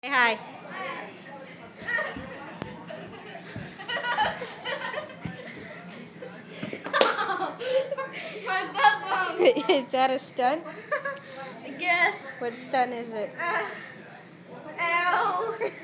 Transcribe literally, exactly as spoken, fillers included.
Say hi. My bum bum. Is that a stunt? I guess. What stunt is it? Uh, ow.